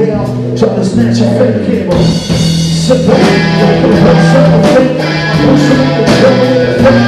hell, trying to snatch a fake cable. Sit back, like a horse on a fake. I'm pushing on the trouble in the fake.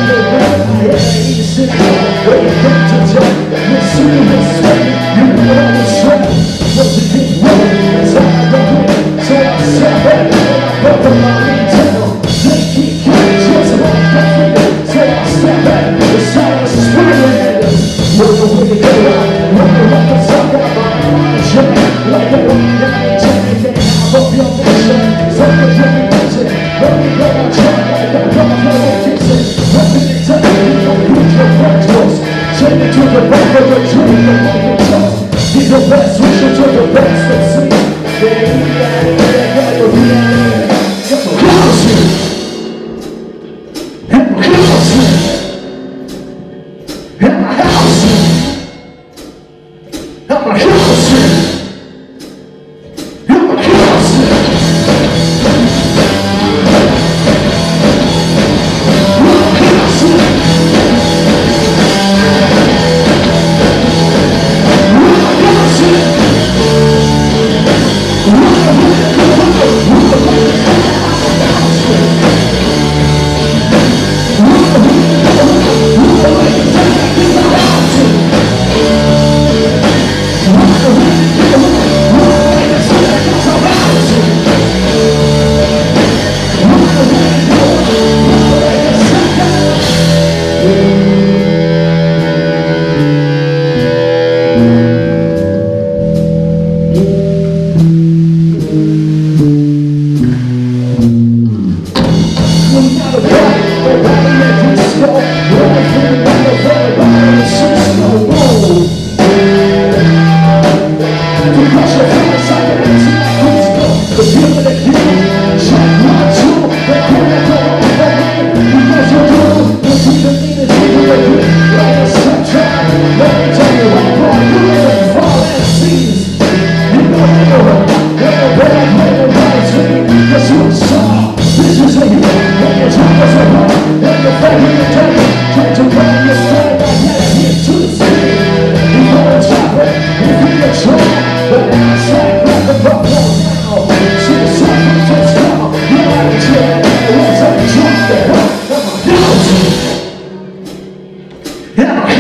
I ain't sitting there, waiting for to tell. You'll see me sweat, you know I was trapped. Once it gets rolling, that's how I go in. So I sat back, and I bumped on my lead tail. They keep coming, just like that figure. So I sat back, the silence is screaming at us. Look the way they go out, look the way they suck out my check. Like a rock down and check it down. I'm up your mission, something really mission. Let me go on track, like a rock down and fix it. Nothing in time, you don't use your friends close. Take it to the back of the tree, the fucking toast. He's the best, switch it to the best, let's see. Yeah, yeah.